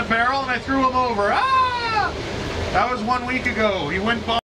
barrel and I threw him over. Ah! That was 1 week ago. He went by.